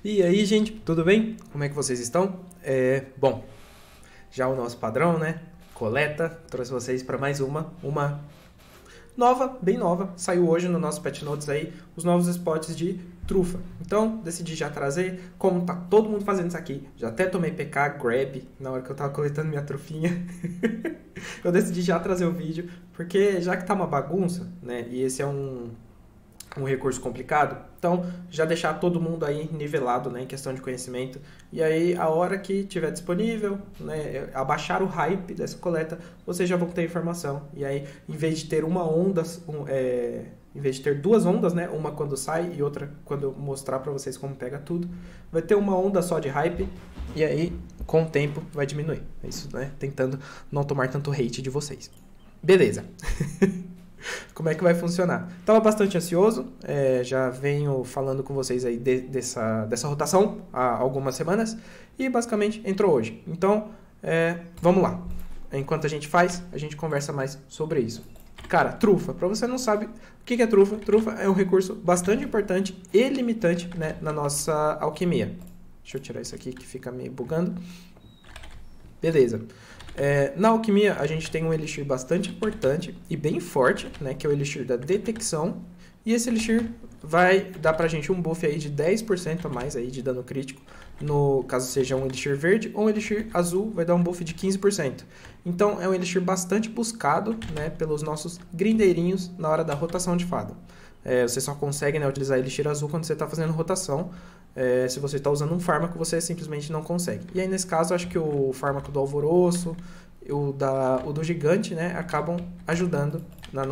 E aí, gente, tudo bem? Como é que vocês estão? Bom, já o nosso padrão, né? Coleta, trouxe vocês para mais uma nova, bem nova. Saiu hoje no nosso Pet Notes aí, os novos spots de trufa. Então, decidi já trazer, como tá todo mundo fazendo isso aqui. Já até tomei PK, grab, na hora que eu tava coletando minha trufinha. Eu decidi já trazer o vídeo, porque já que tá uma bagunça, né? E esse é um recurso complicado, então já deixar todo mundo aí nivelado, né, em questão de conhecimento, e aí a hora que tiver disponível, né, abaixar o hype dessa coleta, vocês já vão ter informação, e aí em vez de ter uma onda, em vez de ter duas ondas, né, uma quando sai e outra quando eu mostrar para vocês como pega tudo, vai ter uma onda só de hype, e aí com o tempo vai diminuir, é isso, né, tentando não tomar tanto hate de vocês. Beleza. Como é que vai funcionar? Estava bastante ansioso, já venho falando com vocês aí dessa rotação há algumas semanas e basicamente entrou hoje. Então, vamos lá. Enquanto a gente faz, a gente conversa mais sobre isso. Cara, trufa. Para você não sabe o que é trufa, trufa é um recurso bastante importante e limitante, né, na nossa alquimia. Deixa eu tirar isso aqui que fica me bugando. Beleza. Na alquimia, a gente tem um elixir bastante importante e bem forte, né, que é o elixir da detecção. E esse elixir vai dar pra gente um buff aí de 10% a mais aí de dano crítico. No caso seja um elixir verde ou um elixir azul, vai dar um buff de 15%. Então é um elixir bastante buscado, né, pelos nossos grindeirinhos na hora da rotação de fada. Você só consegue, né, utilizar elixir azul quando você está fazendo rotação. Se você está usando um fármaco, você simplesmente não consegue. E aí, nesse caso, acho que o fármaco do alvoroço, o do gigante, né, acabam ajudando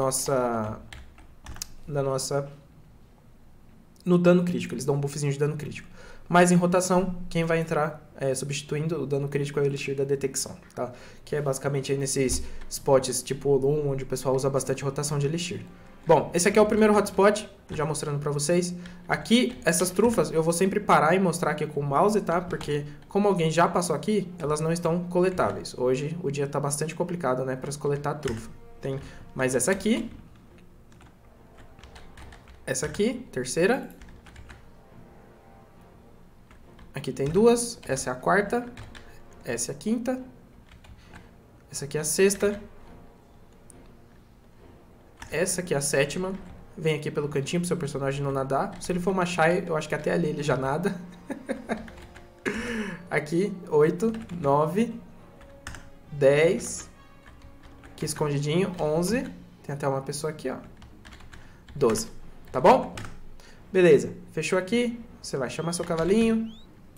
no dano crítico. Eles dão um buffzinho de dano crítico. Mas em rotação, quem vai entrar substituindo o dano crítico é o elixir da detecção, tá? Que é basicamente aí nesses spots tipo Olum, onde o pessoal usa bastante rotação de elixir. Bom, esse aqui é o primeiro hotspot, já mostrando pra vocês. Aqui, essas trufas, eu vou sempre parar e mostrar aqui com o mouse, tá? Porque, como alguém já passou aqui, elas não estão coletáveis. Hoje, o dia tá bastante complicado, né, pra se coletar a trufa. Tem mais essa aqui, terceira. Aqui tem duas, essa é a quarta, essa é a quinta, essa aqui é a sexta. Essa aqui é a sétima. Vem aqui pelo cantinho pro seu personagem não nadar. Se ele for uma Shy, eu acho que até ali ele já nada. Aqui, 8, 9, 10. Aqui escondidinho, 11. Tem até uma pessoa aqui, ó. 12. Tá bom? Beleza. Fechou aqui. Você vai chamar seu cavalinho.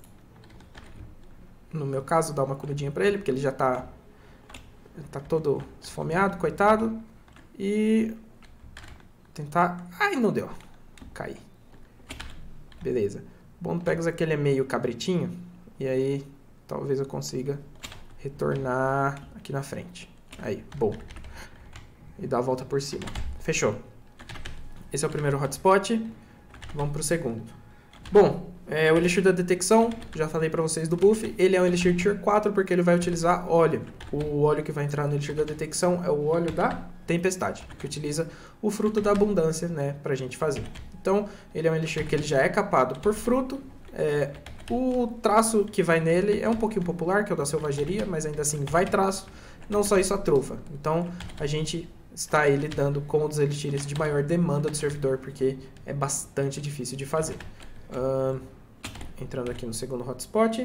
No meu caso, dá uma comidinha pra ele, porque ele já tá todo esfomeado, coitado. E tentar... Ai, não deu. Caí. Beleza. Bom do Pegasus é que ele é meio cabritinho. E aí, talvez eu consiga retornar aqui na frente. Aí, bom. E dar a volta por cima. Fechou. Esse é o primeiro hotspot. Vamos pro segundo. Bom, o elixir da detecção, já falei pra vocês do buff. Ele é um elixir tier 4 porque ele vai utilizar óleo. O óleo que vai entrar no elixir da detecção é o óleo da tempestade, que utiliza o fruto da abundância, né, pra gente fazer. Então, ele é um elixir que ele já é capado por fruto. O traço que vai nele é um pouquinho popular, que é o da selvageria, mas ainda assim vai traço. Não só isso, a trufa. Então, a gente está aí lidando com um dos elixires de maior demanda do servidor, porque é bastante difícil de fazer. Entrando aqui no segundo hotspot.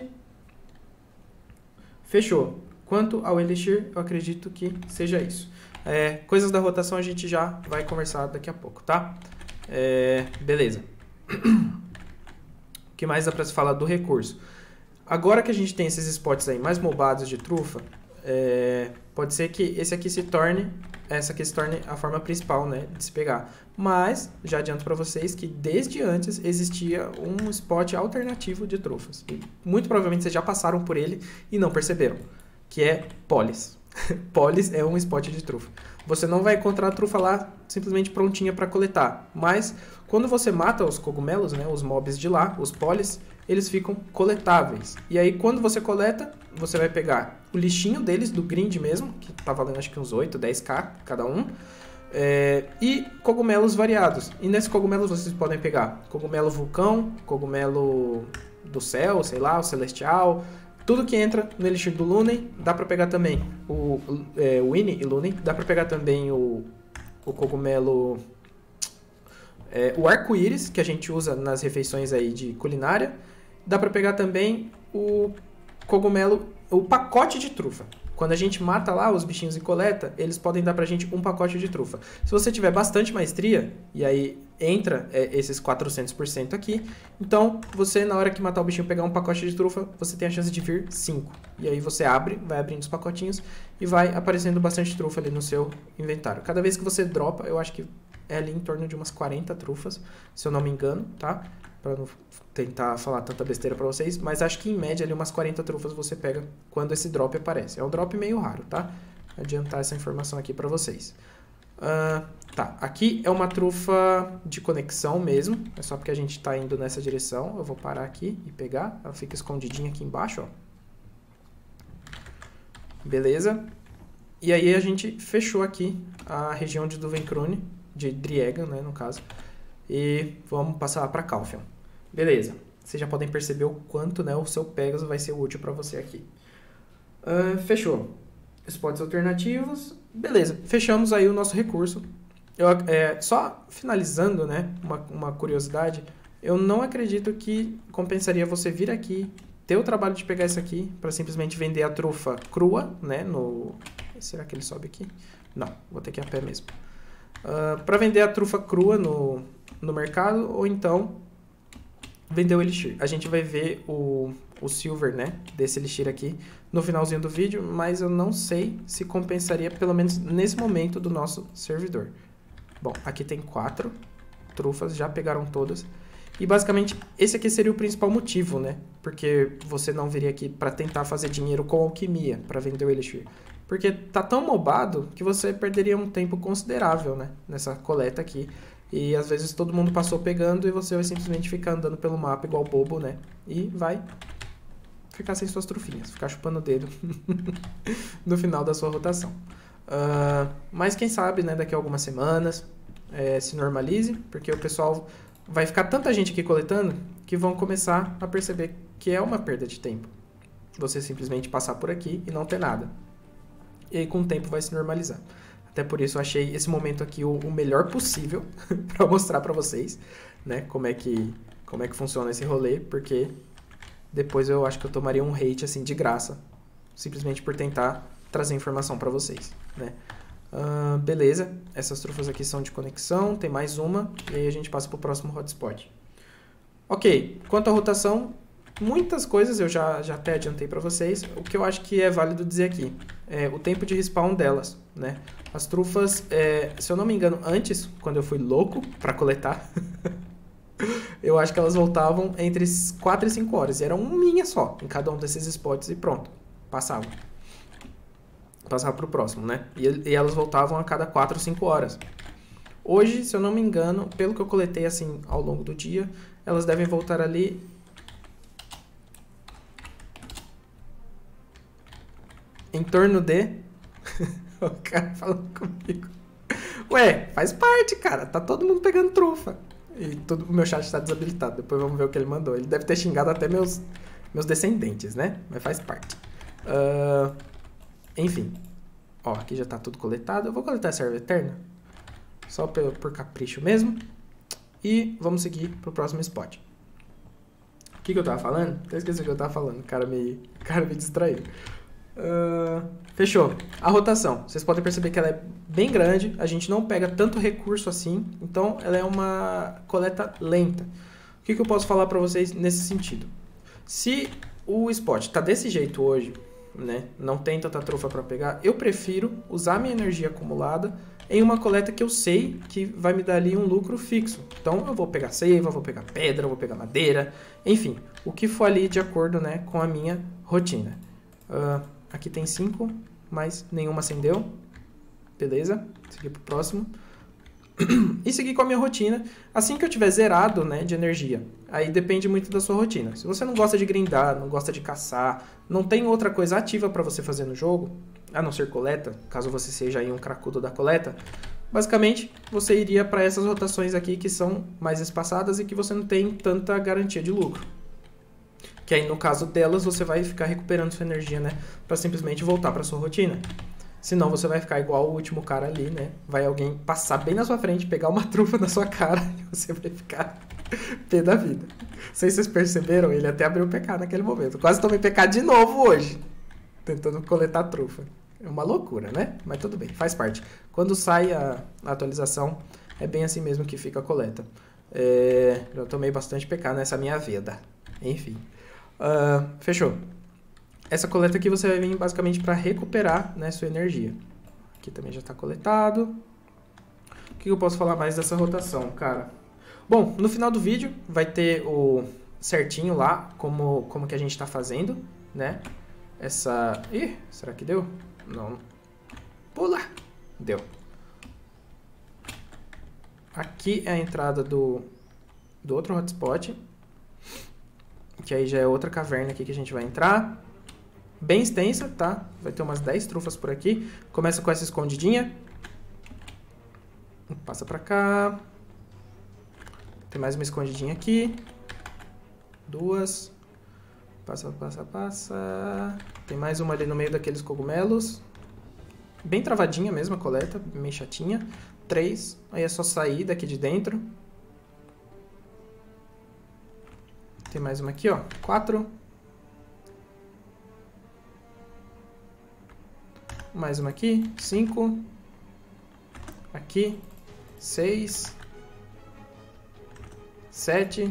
Fechou. Quanto ao elixir, eu acredito que seja isso. Coisas da rotação a gente já vai conversar daqui a pouco, tá? Beleza. O que mais dá pra se falar do recurso? Agora que a gente tem esses spots aí mais mobados de trufa, pode ser que essa aqui se torne a forma principal, né, de se pegar. Mas, já adianto para vocês que desde antes existia um spot alternativo de trufas. E muito provavelmente vocês já passaram por ele e não perceberam, que é Polis. Polis é um spot de trufa. Você não vai encontrar a trufa lá simplesmente prontinha para coletar, mas quando você mata os cogumelos, né, os mobs de lá, os Polis, eles ficam coletáveis. E aí quando você coleta, você vai pegar o lixinho deles, do grind mesmo, que tá valendo acho que uns 8, 10k cada um, e cogumelos variados. E nesses cogumelos vocês podem pegar cogumelo vulcão, cogumelo do céu, sei lá, o celestial. Tudo que entra no Elixir do Lunen, dá pra pegar também o Winnie e Lunen, dá pra pegar também o cogumelo, o arco-íris, que a gente usa nas refeições aí de culinária. Dá pra pegar também o cogumelo, o pacote de trufa. Quando a gente mata lá os bichinhos e coleta, eles podem dar pra gente um pacote de trufa. Se você tiver bastante maestria, e aí entra esses 400% aqui, então você, na hora que matar o bichinho pegar um pacote de trufa, você tem a chance de vir 5. E aí você abre, vai abrindo os pacotinhos e vai aparecendo bastante trufa ali no seu inventário. Cada vez que você dropa, eu acho que é ali em torno de umas 40 trufas, se eu não me engano, tá? Pra não tentar falar tanta besteira pra vocês, mas acho que em média ali umas 40 trufas você pega quando esse drop aparece. É um drop meio raro, tá? Vou adiantar essa informação aqui pra vocês. Tá, aqui é uma trufa de conexão mesmo, é só porque a gente tá indo nessa direção. Eu vou parar aqui e pegar, ela fica escondidinha aqui embaixo, ó. Beleza? E aí a gente fechou aqui a região de Duvencrune, de Driegan, né, no caso. E vamos passar para Calphion. Beleza. Vocês já podem perceber o quanto, né, o seu Pegasus vai ser útil para você aqui. Fechou. Spots alternativos. Beleza. Fechamos aí o nosso recurso. Só finalizando, né, uma curiosidade. Eu não acredito que compensaria você vir aqui, ter o trabalho de pegar isso aqui, para simplesmente vender a trufa crua, né, Será que ele sobe aqui? Não, vou ter que ir a pé mesmo. Para vender a trufa crua no mercado, ou então vender o Elixir. A gente vai ver o Silver, né, desse Elixir aqui no finalzinho do vídeo, mas eu não sei se compensaria, pelo menos nesse momento do nosso servidor. Bom, aqui tem 4 trufas, já pegaram todas. E basicamente esse aqui seria o principal motivo, né? Porque você não viria aqui para tentar fazer dinheiro com alquimia, para vender o Elixir. Porque tá tão mobado que você perderia um tempo considerável, né, nessa coleta aqui. E às vezes todo mundo passou pegando e você vai simplesmente ficar andando pelo mapa igual bobo, né? E vai ficar sem suas trufinhas, ficar chupando o dedo no final da sua rotação. Mas quem sabe, né, daqui a algumas semanas se normalize, porque o pessoal vai ficar tanta gente aqui coletando que vão começar a perceber que é uma perda de tempo você simplesmente passar por aqui e não ter nada. E aí com o tempo vai se normalizar. Até por isso eu achei esse momento aqui o melhor possível para mostrar para vocês, né, como é que funciona esse rolê, porque depois eu acho que eu tomaria um hate assim de graça, simplesmente por tentar trazer informação para vocês, né? Beleza, essas trufas aqui são de conexão, tem mais uma, e aí a gente passa para o próximo hotspot. Ok, quanto à rotação, muitas coisas eu já até adiantei para vocês. O que eu acho que é válido dizer aqui é o tempo de respawn delas, né? As trufas, se eu não me engano, antes, quando eu fui louco para coletar, eu acho que elas voltavam entre 4 e 5 horas. E era uma minha só em cada um desses spots e pronto, passava para o próximo, né? E elas voltavam a cada 4 ou 5 horas. Hoje, se eu não me engano, pelo que eu coletei assim ao longo do dia, elas devem voltar ali em torno de... O cara falando comigo. Ué, faz parte, cara. Tá todo mundo pegando trufa. E o meu chat está desabilitado. Depois vamos ver o que ele mandou. Ele deve ter xingado até meus descendentes, né? Mas faz parte. Enfim. Ó, aqui já tá tudo coletado. Eu vou coletar a serva eterna. Só por capricho mesmo. E vamos seguir pro próximo spot. O que eu tava falando? Até esqueci o que eu tava falando. O cara me distraiu. Fechou. A rotação. Vocês podem perceber que ela é bem grande. A gente não pega tanto recurso assim. Então, ela é uma coleta lenta. O que eu posso falar pra vocês nesse sentido? Se o spot tá desse jeito hoje, né, não tem tanta trufa pra pegar, eu prefiro usar minha energia acumulada em uma coleta que eu sei que vai me dar ali um lucro fixo. Então, eu vou pegar seiva, vou pegar pedra, vou pegar madeira, enfim, o que for ali de acordo, né, com a minha rotina. Aqui tem 5, mas nenhuma acendeu. Beleza, seguir pro próximo. E seguir com a minha rotina. Assim que eu tiver zerado, né, de energia, aí depende muito da sua rotina. Se você não gosta de grindar, não gosta de caçar, não tem outra coisa ativa para você fazer no jogo, a não ser coleta, caso você seja aí um cracudo da coleta, basicamente você iria para essas rotações aqui que são mais espaçadas e que você não tem tanta garantia de lucro. Que aí, no caso delas, você vai ficar recuperando sua energia, né? Pra simplesmente voltar pra sua rotina. Senão você vai ficar igual o último cara ali, né? Vai alguém passar bem na sua frente, pegar uma trufa na sua cara e você vai ficar pé da vida. Não sei se vocês perceberam, ele até abriu o PK naquele momento. Quase tomei PK de novo hoje, tentando coletar trufa. É uma loucura, né? Mas tudo bem, faz parte. Quando sai a atualização, é bem assim mesmo que fica a coleta. Já tomei bastante PK nessa minha vida. Enfim. Fechou. Essa coleta aqui você vai vir basicamente para recuperar, né, sua energia. Aqui também já está coletado. O que eu posso falar mais dessa rotação, cara? Bom, no final do vídeo vai ter o certinho lá, como que a gente está fazendo, né? Essa... Ih, será que deu? Não. Pula! Deu. Aqui é a entrada do outro hotspot. Que aí já é outra caverna aqui que a gente vai entrar. Bem extensa, tá? Vai ter umas 10 trufas por aqui. Começa com essa escondidinha. Passa pra cá. Tem mais uma escondidinha aqui. 2. Passa, passa, passa. Tem mais uma ali no meio daqueles cogumelos. Bem travadinha mesmo a coleta, meio chatinha. 3. Aí é só sair daqui de dentro. Tem mais uma aqui, ó. 4. Mais uma aqui. 5. Aqui. 6. 7.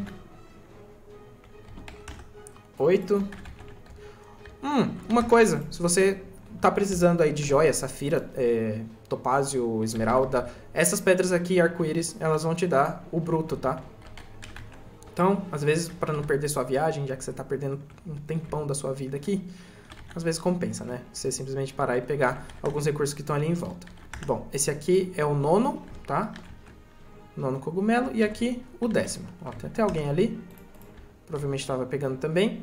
8. Uma coisa. Se você tá precisando aí de joia, safira, topázio, esmeralda, essas pedras aqui, arco-íris, elas vão te dar o bruto, tá? Então, às vezes, para não perder sua viagem, já que você tá perdendo um tempão da sua vida aqui, às vezes compensa, né? Você simplesmente parar e pegar alguns recursos que estão ali em volta. Bom, esse aqui é o 9º, tá? 9º cogumelo. E aqui o 10º. Ó, tem até alguém ali. Provavelmente estava pegando também.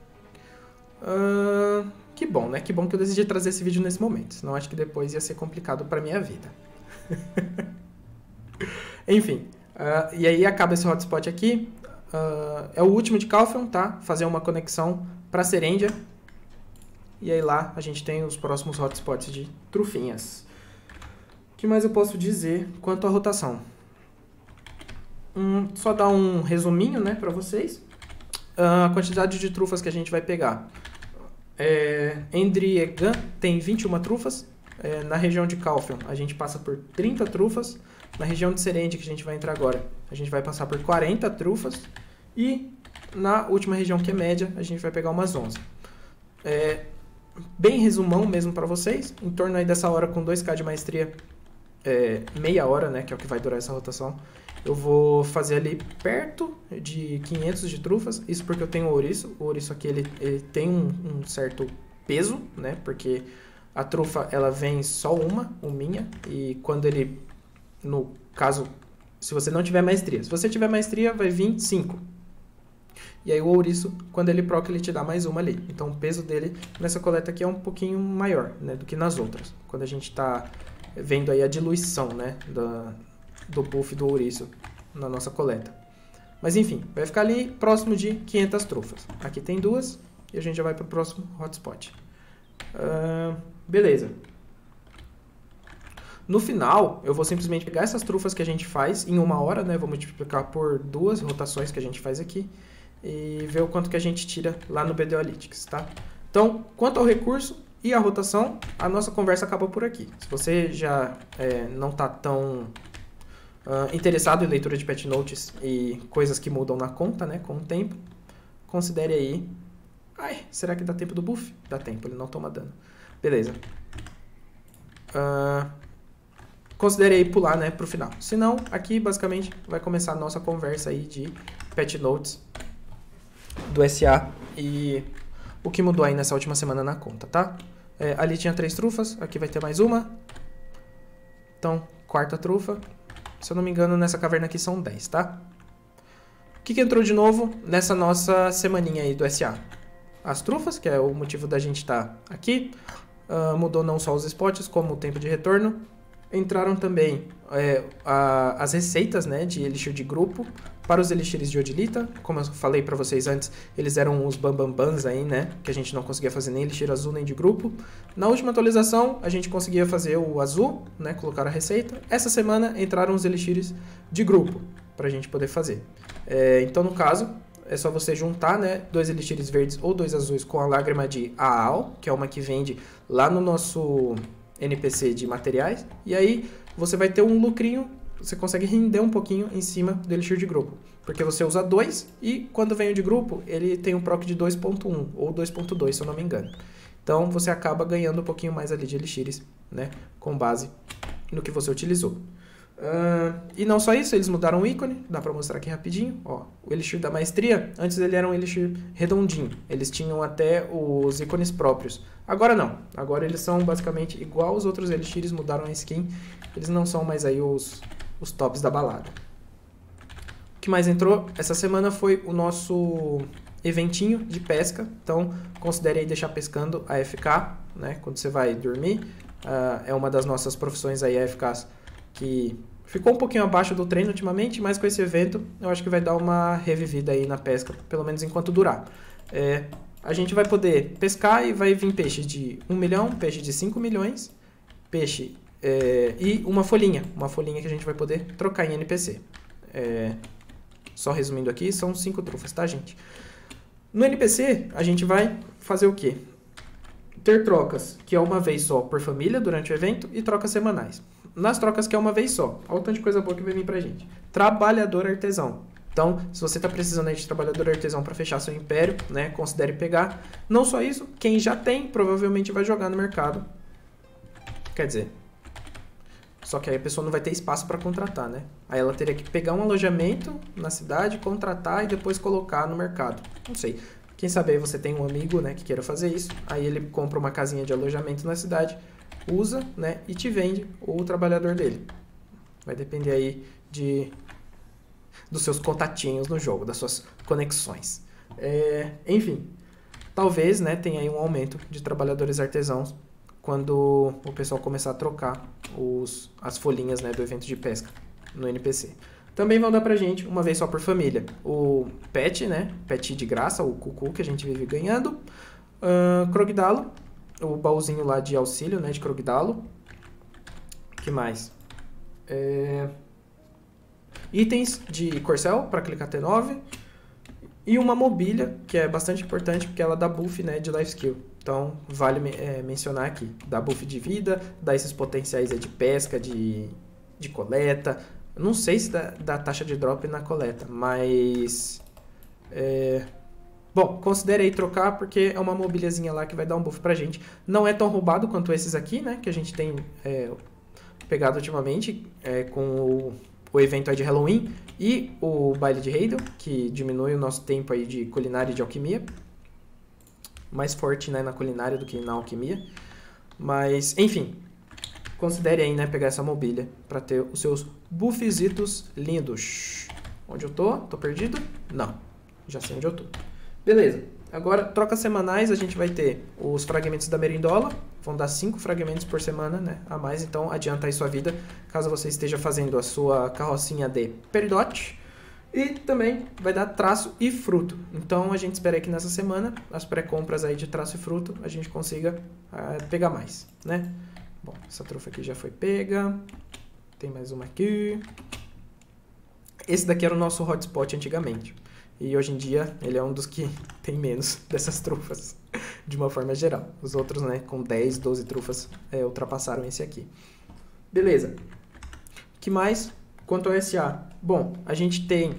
Que bom, né? Que bom que eu decidi trazer esse vídeo nesse momento. Senão acho que depois ia ser complicado pra minha vida. Enfim. E aí acaba esse hotspot aqui. É o último de Calpheon, tá? Fazer uma conexão pra Serendia. E aí lá a gente tem os próximos hotspots de trufinhas. O que mais eu posso dizer quanto à rotação? Só dar um resuminho, né, pra vocês. A quantidade de trufas que a gente vai pegar. Endriegan tem 21 trufas. Na região de Calpheon a gente passa por 30 trufas. Na região de Serendia, que a gente vai entrar agora, a gente vai passar por 40 trufas. E na última região, que é média, a gente vai pegar umas 11. Bem resumão mesmo para vocês. Em torno aí dessa hora, com 2k de maestria, meia hora, né, que é o que vai durar essa rotação, eu vou fazer ali perto de 500 de trufas. Isso porque eu tenho o ouriço. O ouriço aqui ele tem um certo peso, né? Porque a trufa ela vem só uma minha. E quando ele, no caso, se você não tiver maestria. Se você tiver maestria, vai vir 5. E aí o ouriço, quando ele proca, ele te dá mais uma ali. Então o peso dele nessa coleta aqui é um pouquinho maior, né, do que nas outras. Quando a gente está vendo aí a diluição, né, do buff do ouriço na nossa coleta. Mas enfim, vai ficar ali próximo de 500 trufas. Aqui tem 2 e a gente já vai para o próximo hotspot. Beleza. No final, eu vou simplesmente pegar essas trufas que a gente faz em 1 hora, né? Vou multiplicar por 2 rotações que a gente faz aqui e ver o quanto que a gente tira lá no BDO Analytics, tá? Então, quanto ao recurso e a rotação, a nossa conversa acaba por aqui. Se você já não está tão interessado em leitura de patch notes e coisas que mudam na conta, né, com o tempo, considere aí... Ai, será que dá tempo do buff? Dá tempo, ele não toma dano. Beleza. Considere aí pular, né, pro final. Senão, aqui basicamente vai começar a nossa conversa aí de patch notes do SA e o que mudou aí nessa última semana na conta, tá? Ali tinha 3 trufas, aqui vai ter mais uma. Então, 4ª trufa. Se eu não me engano, nessa caverna aqui são 10, tá? O que entrou de novo nessa nossa semaninha aí do SA? As trufas, que é o motivo da gente estar aqui. Mudou não só os spots, como o tempo de retorno. Entraram também as receitas, né, de elixir de grupo para os elixires de Odilita. Como eu falei para vocês antes, eles eram os bambambans aí, né, que a gente não conseguia fazer nem elixir azul nem de grupo. Na última atualização, a gente conseguia fazer o azul, né, colocar a receita. Essa semana entraram os elixires de grupo para a gente poder fazer. Então, no caso, é só você juntar, né, 2 elixires verdes ou 2 azuis com a lágrima de Aal, que é uma que vende lá no nosso NPC de materiais, e aí você vai ter um lucrinho, você consegue render um pouquinho em cima do elixir de grupo, porque você usa 2 e quando vem o de grupo ele tem um proc de 2.1 ou 2.2, se eu não me engano. Então você acaba ganhando um pouquinho mais ali de elixires, né, com base no que você utilizou. E não só isso, eles mudaram o ícone, dá pra mostrar aqui rapidinho, ó, o elixir da maestria, antes ele era um elixir redondinho, eles tinham até os ícones próprios, agora não, agora eles são basicamente igual aos outros elixires, mudaram a skin, eles não são mais aí os tops da balada. O que mais entrou essa semana foi o nosso eventinho de pesca, então considere aí deixar pescando AFK, né, quando você vai dormir, é uma das nossas profissões aí AFKs, que ficou um pouquinho abaixo do treino ultimamente, mas com esse evento eu acho que vai dar uma revivida aí na pesca, pelo menos enquanto durar. A gente vai poder pescar e vai vir peixe de 1 milhão, peixe de 5 milhões, peixe e uma folhinha que a gente vai poder trocar em NPC. Só resumindo aqui, são 5 trufas, tá, gente? No NPC, a gente vai fazer o quê? Ter trocas, que é uma vez só por família durante o evento, e trocas semanais. Nas trocas que é uma vez só. Olha o tanto de coisa boa que vai vir pra gente. Trabalhador artesão. Então, se você está precisando aí de trabalhador artesão para fechar seu império, né, considere pegar. Não só isso, quem já tem provavelmente vai jogar no mercado. Quer dizer, só que aí a pessoa não vai ter espaço para contratar, né? Aí ela teria que pegar um alojamento na cidade, contratar e depois colocar no mercado. Não sei. Quem sabe aí você tem um amigo, né, que queira fazer isso. Aí ele compra uma casinha de alojamento na cidade, usa, né, e te vende o trabalhador dele. Vai depender aí dos seus contatinhos no jogo, das suas conexões. Enfim, talvez, né, tenha aí um aumento de trabalhadores artesãos quando o pessoal começar a trocar as folhinhas, né, do evento de pesca no NPC. Também vão dar pra gente, uma vez só por família, o pet, né, pet de graça, o cucu que a gente vive ganhando, Krogdalo, o baúzinho lá de auxílio, né, de Krogdalo. Que mais? Itens de Corcel para clicar T9. E uma mobília, que é bastante importante porque ela dá buff, né, de life skill. Então, vale mencionar aqui. Dá buff de vida, dá esses potenciais aí de pesca, de coleta. Não sei se dá taxa de drop na coleta, mas... Bom, considere aí trocar porque é uma mobiliazinha lá que vai dar um buff pra gente. Não é tão roubado quanto esses aqui, né? Que a gente tem pegado ultimamente com o evento aí de Halloween e o baile de Heidel, que diminui o nosso tempo aí de culinária e de alquimia. Mais forte, né, na culinária do que na alquimia. Mas, enfim, considere aí, né, pegar essa mobília pra ter os seus buffzitos lindos. Onde eu tô? Tô perdido? Não, já sei onde eu tô. Beleza, agora trocas semanais a gente vai ter os fragmentos da Merindola, vão dar 5 fragmentos por semana, né, a mais, então adianta aí sua vida, caso você esteja fazendo a sua carrocinha de Peridote, e também vai dar traço e fruto, então a gente espera que nessa semana, as pré-compras aí de traço e fruto, a gente consiga pegar mais, né. Bom, essa trufa aqui já foi pega, tem mais uma aqui, esse daqui era o nosso hotspot antigamente. E hoje em dia ele é um dos que tem menos dessas trufas, de uma forma geral. Os outros, né, com 10, 12 trufas, ultrapassaram esse aqui. Beleza. O que mais? Quanto ao SA? Bom, a gente tem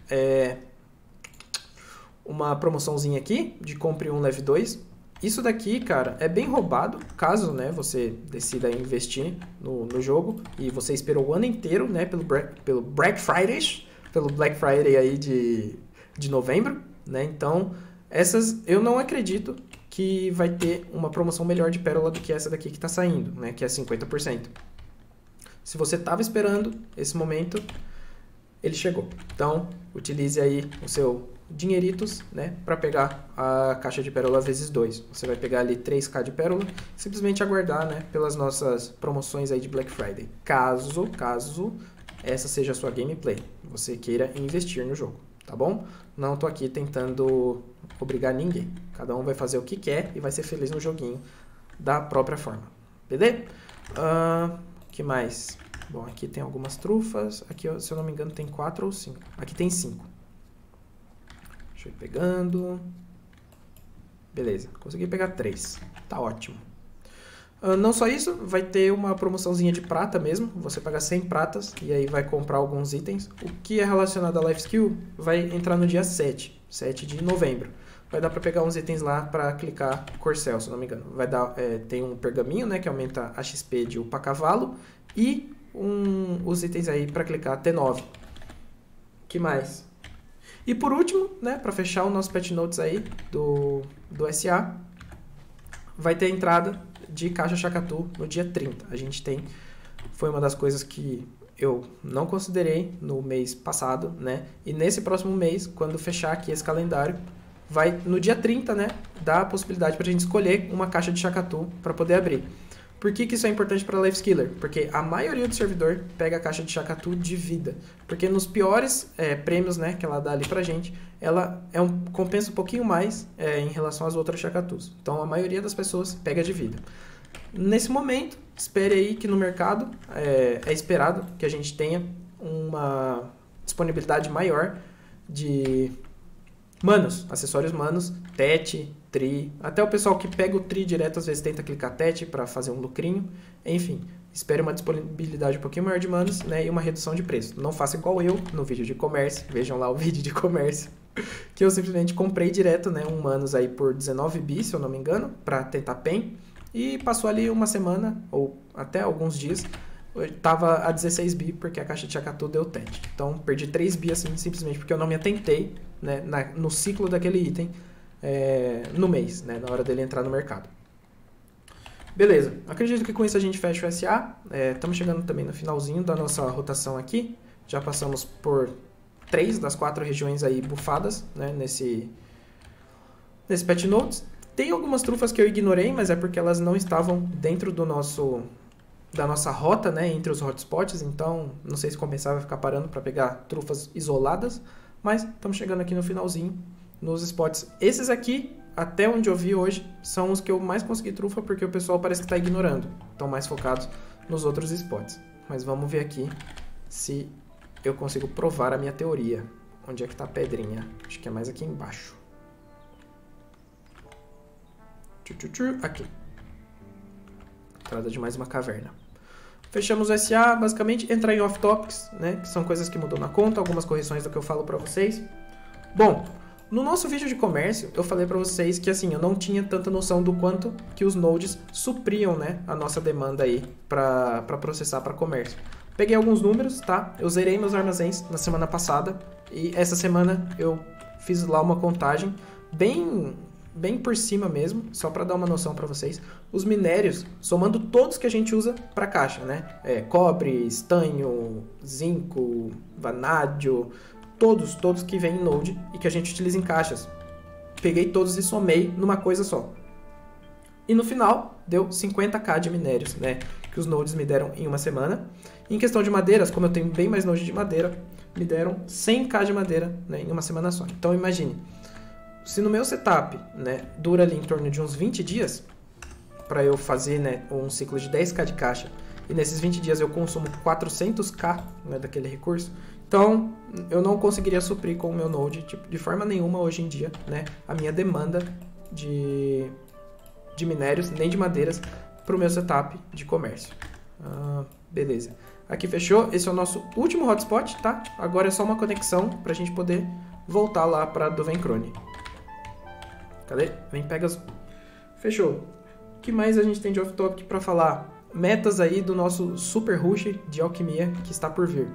uma promoçãozinha aqui, de compre um leve 2. Isso daqui, cara, é bem roubado, caso, né, você decida investir no jogo. E você esperou o ano inteiro, né, pelo Black Friday aí de novembro, né? Então, essas eu não acredito que vai ter uma promoção melhor de pérola do que essa daqui que tá saindo, né? Que é 50%. Se você tava esperando esse momento, ele chegou. Então, utilize aí o seu dinheiritos, né, para pegar a caixa de pérola vezes 2. Você vai pegar ali 3k de pérola, simplesmente aguardar, né, pelas nossas promoções aí de Black Friday. Caso essa seja a sua gameplay, você queira investir no jogo, tá bom? Não tô aqui tentando obrigar ninguém. Cada um vai fazer o que quer e vai ser feliz no joguinho da própria forma. Beleza? Que mais? Bom, aqui tem algumas trufas. Aqui, se eu não me engano, tem 4 ou 5. Aqui tem 5. Deixa eu ir pegando. Beleza, consegui pegar 3. Tá ótimo. Não só isso, vai ter uma promoçãozinha de prata mesmo. Você paga 100 pratas e aí vai comprar alguns itens. O que é relacionado a Life Skill vai entrar no dia 7 de novembro. Vai dar para pegar uns itens lá para clicar Corcel, se não me engano. Vai dar, tem um pergaminho, né, que aumenta a XP de upa cavalo. E os itens aí para clicar T9. Que mais? E por último, né, para fechar o nosso Pet Notes aí do SA, vai ter a entrada de caixa Chacatu no dia 30. A gente tem, foi uma das coisas que eu não considerei no mês passado, né? E nesse próximo mês, quando fechar aqui esse calendário, vai no dia 30, né, dar a possibilidade para a gente escolher uma caixa de Chacatu para poder abrir. Por que isso é importante para Life Skiller? Porque a maioria do servidor pega a caixa de Chacatu de vida. Porque nos piores prêmios, né, que ela dá ali pra gente, ela compensa um pouquinho mais em relação às outras Chacatus. Então a maioria das pessoas pega de vida. Nesse momento, espere aí que no mercado é esperado que a gente tenha uma disponibilidade maior de manos, acessórios manos, TET, Tri, até o pessoal que pega o Tri direto às vezes tenta clicar TET para fazer um lucrinho, enfim, espere uma disponibilidade um pouquinho maior de manos, né, e uma redução de preço. Não faça igual eu no vídeo de comércio, vejam lá o vídeo de comércio, que eu simplesmente comprei direto, né, um manos aí por 19 bi, se eu não me engano, para tentar PEN, e passou ali uma semana, ou até alguns dias, eu tava a 16 bi, porque a caixa de Chacatu deu TET. Então, perdi 3 bi, assim, simplesmente porque eu não me atentei, né, no ciclo daquele item no mês, né, na hora dele entrar no mercado. Beleza, acredito que com isso a gente fecha o SA. Estamos chegando também no finalzinho da nossa rotação aqui. Já passamos por 3 das 4 regiões aí bufadas, né, nesse Pet Notes. Tem algumas trufas que eu ignorei, mas é porque elas não estavam dentro da nossa rota, né, entre os hotspots, então não sei se compensava ficar parando para pegar trufas isoladas, mas estamos chegando aqui no finalzinho, nos spots. Esses aqui, até onde eu vi hoje, são os que eu mais consegui trufa, porque o pessoal parece que está ignorando, estão mais focados nos outros spots. Mas vamos ver aqui se eu consigo provar a minha teoria. Onde é que está a pedrinha? Acho que é mais aqui embaixo. Aqui. Entrada de mais uma caverna. Fechamos o SA, basicamente, entrar em off-topics, né, que são coisas que mudou na conta, algumas correções do que eu falo pra vocês. Bom, no nosso vídeo de comércio, eu falei pra vocês que, assim, eu não tinha tanta noção do quanto que os nodes supriam, né, a nossa demanda aí pra processar pra comércio. Peguei alguns números, tá? Eu zerei meus armazéns na semana passada e essa semana eu fiz lá uma contagem bem por cima mesmo, só para dar uma noção para vocês. Os minérios, somando todos que a gente usa para caixa, né? Cobre, estanho, zinco, vanádio, todos que vêm em node e que a gente utiliza em caixas. Peguei todos e somei numa coisa só. E no final, deu 50k de minérios, né? Que os nodes me deram em uma semana. Em questão de madeiras, como eu tenho bem mais node de madeira, me deram 100k de madeira, né, em uma semana só. Então imagine, se no meu setup, né, dura ali em torno de uns 20 dias, para eu fazer, né, um ciclo de 10k de caixa, e nesses 20 dias eu consumo 400k, né, daquele recurso, então eu não conseguiria suprir com o meu node de forma nenhuma hoje em dia, né, a minha demanda de minérios, nem de madeiras, para o meu setup de comércio. Beleza. Aqui fechou, esse é o nosso último hotspot, tá? Agora é só uma conexão para a gente poder voltar lá para Duvencrone. Cadê? Vem, pega as... Fechou. O que mais a gente tem de off-topic para falar? Metas aí do nosso super rush de alquimia que está por vir.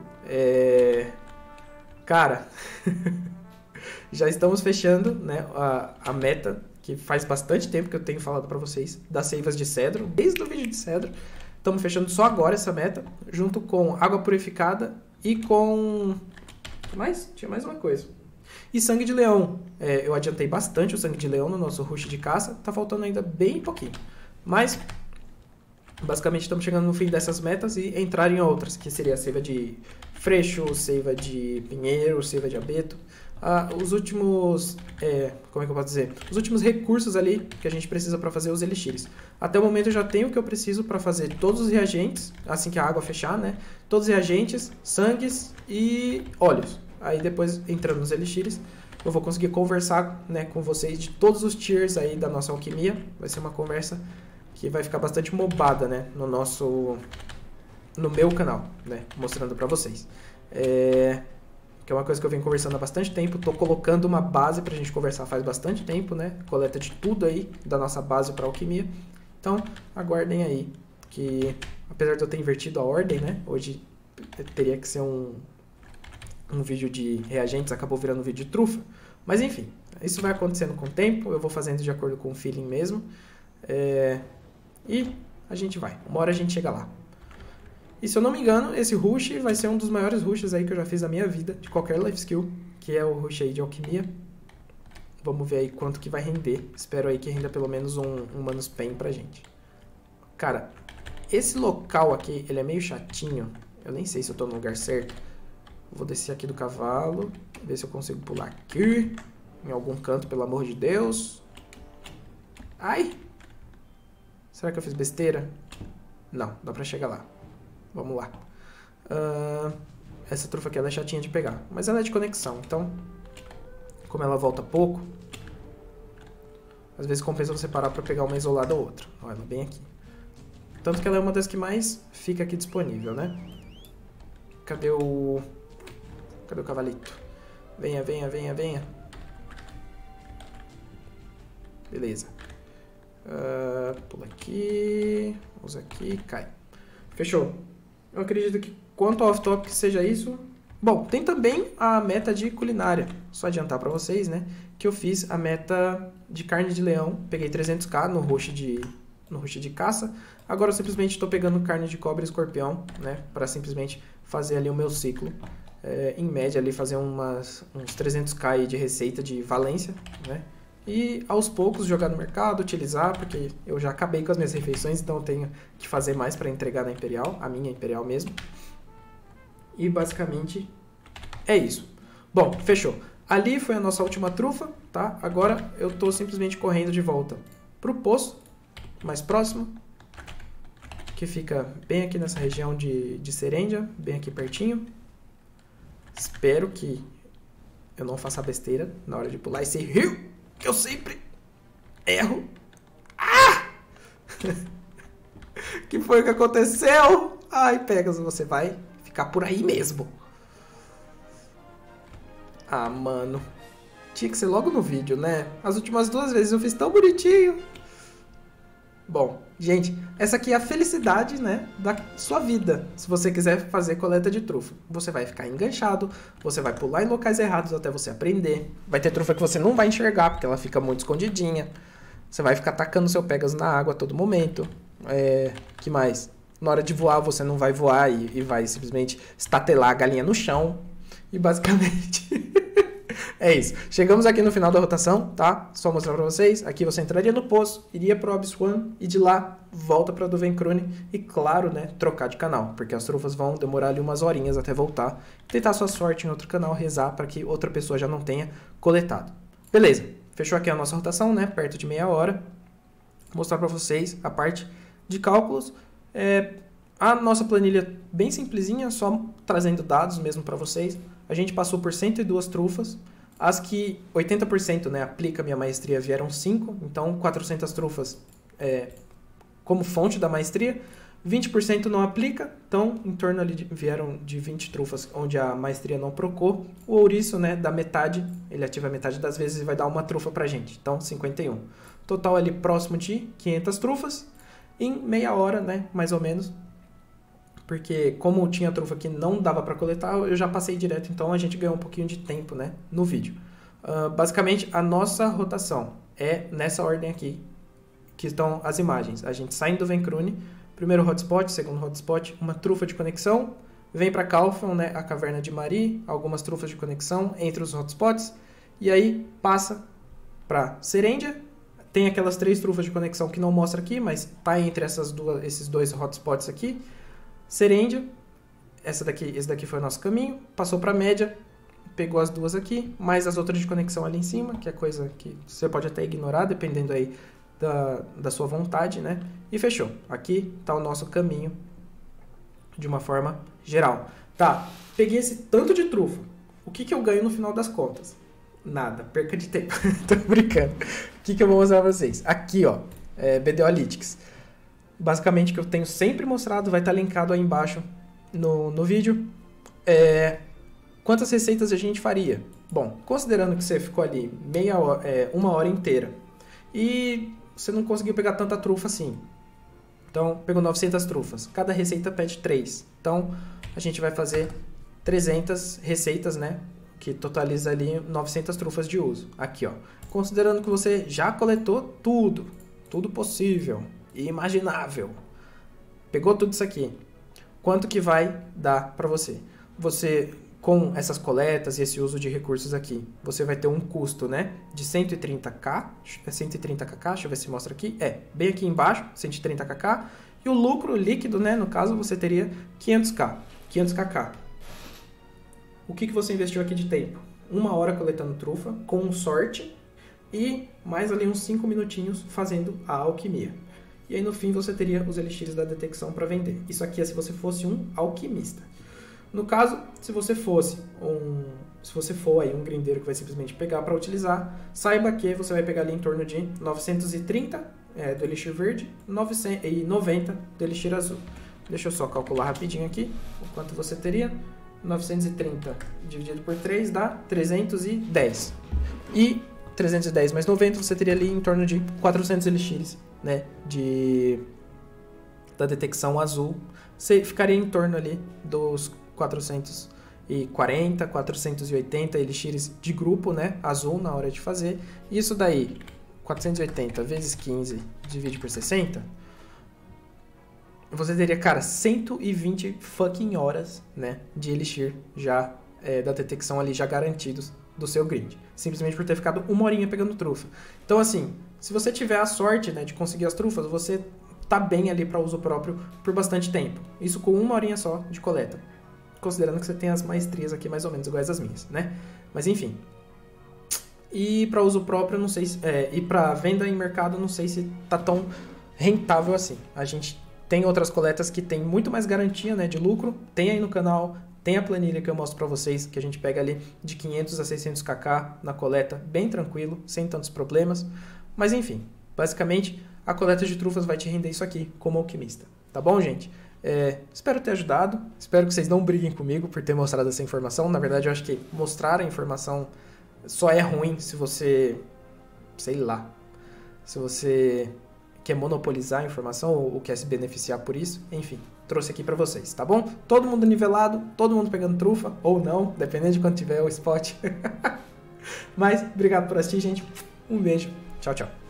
Cara, já estamos fechando, né, a meta, que faz bastante tempo que eu tenho falado para vocês, das seivas de cedro, desde o vídeo de cedro. Estamos fechando só agora essa meta, junto com água purificada e com... Tinha mais uma coisa. E sangue de leão, eu adiantei bastante o sangue de leão no nosso rush de caça, tá faltando ainda bem pouquinho. Mas, basicamente, estamos chegando no fim dessas metas e entrar em outras, que seria a seiva de freixo, seiva de pinheiro, seiva de abeto. Os últimos, como é que eu posso dizer? Os últimos recursos ali que a gente precisa para fazer os elixires. Até o momento eu já tenho o que eu preciso para fazer todos os reagentes, assim que a água fechar, né? Todos os reagentes, sangues e óleos. Aí depois, entrando nos elixires, eu vou conseguir conversar, né, com vocês de todos os tiers aí da nossa alquimia. Vai ser uma conversa que vai ficar bastante mobada, né, no meu canal, né, mostrando para vocês. Que é uma coisa que eu venho conversando há bastante tempo. Tô colocando uma base pra gente conversar faz bastante tempo, né? Coleta de tudo aí da nossa base para alquimia. Então, aguardem aí que, apesar de eu ter invertido a ordem, né? Hoje teria que ser um vídeo de reagentes, acabou virando um vídeo de trufa. Mas enfim, isso vai acontecendo com o tempo, eu vou fazendo de acordo com o feeling mesmo. E a gente vai, uma hora a gente chega lá. E se eu não me engano, esse rush vai ser um dos maiores rushes aí que eu já fiz na minha vida, de qualquer life skill, que é o rush aí de alquimia. Vamos ver aí quanto que vai render. Espero aí que renda pelo menos um Manus Pen pra gente. Cara, esse local aqui, ele é meio chatinho. Eu nem sei se eu tô no lugar certo. Vou descer aqui do cavalo, ver se eu consigo pular aqui, em algum canto, pelo amor de Deus. Ai! Será que eu fiz besteira? Não, dá pra chegar lá. Vamos lá. Essa trufa aqui ela é chatinha de pegar, mas ela é de conexão, então, como ela volta pouco, às vezes compensa você parar pra pegar uma isolada ou outra. Olha ela bem aqui. Tanto que ela é uma das que mais fica aqui disponível, né? Cadê o cavalito? Venha, venha, venha, venha. Beleza. Pula aqui. Usa aqui. Cai. Fechou. Eu acredito que quanto ao off-topic seja isso. Bom, tem também a meta de culinária. Só adiantar pra vocês, né? Que eu fiz a meta de carne de leão. Peguei 300k no rush de caça. Agora eu simplesmente estou pegando carne de cobra e escorpião, né? Para simplesmente fazer ali o meu ciclo. Em média ali fazer uns 300k aí de receita de valência, né? E aos poucos jogar no mercado, utilizar, porque eu já acabei com as minhas refeições, então eu tenho que fazer mais para entregar na Imperial, a minha Imperial mesmo. E basicamente é isso. Bom, fechou. Ali foi a nossa última trufa, tá? Agora eu tô simplesmente correndo de volta pro poço mais próximo, que fica bem aqui nessa região de Serêndia, bem aqui pertinho. Espero que eu não faça besteira na hora de pular esse rio, que eu sempre erro. Que foi o que aconteceu? Ai, Pegasus, você vai ficar por aí mesmo. Mano. Tinha que ser logo no vídeo, né? As últimas 2 vezes eu fiz tão bonitinho. Bom, gente, essa aqui é a felicidade, né, da sua vida. Se você quiser fazer coleta de trufa, você vai ficar enganchado, você vai pular em locais errados até você aprender. Vai ter trufa que você não vai enxergar, porque ela fica muito escondidinha. Você vai ficar tacando seu Pegasus na água a todo momento. Que mais? Na hora de voar, você não vai voar e vai simplesmente estatelar a galinha no chão. E basicamente... É isso. Chegamos aqui no final da rotação, tá? Só mostrar pra vocês. Aqui você entraria no poço, iria pro Abyss One e de lá volta pra Duvencrune e, claro, né, trocar de canal, porque as trufas vão demorar ali umas horinhas até voltar. Tentar sua sorte em outro canal, rezar para que outra pessoa já não tenha coletado. Beleza. Fechou aqui a nossa rotação, né? Perto de meia hora. Vou mostrar pra vocês a parte de cálculos. A nossa planilha bem simplesinha, só trazendo dados mesmo pra vocês. A gente passou por 102 trufas. As que 80%, né, aplica a minha maestria vieram 5, então 400 trufas como fonte da maestria. 20% não aplica, então em torno ali vieram de 20 trufas onde a maestria não procou. O ouriço, né, dá metade, ele ativa a metade das vezes e vai dar uma trufa pra gente, então 51. Total ali próximo de 500 trufas em meia hora, né, mais ou menos. Porque como tinha trufa que não dava para coletar, eu já passei direto, então a gente ganhou um pouquinho de tempo, né, no vídeo. Basicamente, a nossa rotação é nessa ordem aqui, que estão as imagens. A gente sai do Duvencrune, primeiro hotspot, segundo hotspot, uma trufa de conexão, vem para Calphon, né, a caverna de Mari, algumas trufas de conexão entre os hotspots, E aí passa para Serêndia. Tem aquelas 3 trufas de conexão que não mostra aqui, mas tá entre esses dois hotspots aqui. Serêndia, esse daqui foi o nosso caminho, passou para média, pegou as 2 aqui, mais as outras de conexão ali em cima, que é coisa que você pode até ignorar, dependendo aí da sua vontade, né? E fechou. Aqui tá o nosso caminho de uma forma geral. Tá, peguei esse tanto de trufa. O que eu ganho no final das contas? Nada, perca de tempo. Tô brincando. O que eu vou mostrar pra vocês? Aqui, ó, BDO Analytics. Basicamente, o que eu tenho sempre mostrado, vai estar linkado aí embaixo no vídeo. Quantas receitas a gente faria? Bom, considerando que você ficou ali uma hora inteira e você não conseguiu pegar tanta trufa assim. Então, pegou 900 trufas. Cada receita pede 3. Então, a gente vai fazer 300 receitas, né? Que totaliza ali 900 trufas de uso. Aqui, ó. Considerando que você já coletou tudo possível e imaginável. Pegou tudo isso aqui. Quanto que vai dar para você? Você, com essas coletas e esse uso de recursos aqui, você vai ter um custo, né, de 130k. 130kk, deixa eu ver se mostra aqui. Bem aqui embaixo, 130kk. E o lucro líquido, né, no caso, você teria 500kk. O que você investiu aqui de tempo? 1 hora coletando trufa, com sorte, e mais ali uns 5 minutinhos fazendo a alquimia. E aí no fim você teria os elixires da detecção para vender. Isso aqui é se você fosse um alquimista. No caso, se você for aí um grindeiro que vai simplesmente pegar para utilizar, saiba que você vai pegar ali em torno de 930 do elixir verde e 90 do elixir azul. Deixa eu só calcular rapidinho aqui o quanto você teria. 930 dividido por 3 dá 310. E 310 mais 90 você teria ali em torno de 400 elixires, né, da detecção azul. Você ficaria em torno ali dos 440, 480 elixires de grupo, né, azul na hora de fazer. Isso daí, 480 vezes 15 divide por 60, você teria, cara, 120 fucking horas, né, de elixir já da detecção ali já garantidos do seu grid. Simplesmente por ter ficado 1 horinha pegando trufa. Então, assim, se você tiver a sorte, né, de conseguir as trufas, você tá bem ali para uso próprio por bastante tempo. Isso com 1 horinha só de coleta. Considerando que você tem as maestrias aqui mais ou menos iguais às minhas, né? Mas enfim. E para uso próprio, não sei se, e para venda em mercado, não sei se tá tão rentável assim. A gente tem outras coletas que tem muito mais garantia, né, de lucro. Tem aí no canal, tem a planilha que eu mostro para vocês, que a gente pega ali de 500 a 600kk na coleta, bem tranquilo, sem tantos problemas. Mas enfim, basicamente a coleta de trufas vai te render isso aqui como alquimista. Tá bom, gente? Espero ter ajudado. Espero que vocês não briguem comigo por ter mostrado essa informação. Na verdade, eu acho que mostrar a informação só é ruim se você, sei lá, se você quer monopolizar a informação ou quer se beneficiar por isso. Enfim, trouxe aqui pra vocês, tá bom? Todo mundo nivelado, todo mundo pegando trufa, ou não, dependendo de quando tiver o spot. Mas, obrigado por assistir, gente. Um beijo. Tchau, tchau.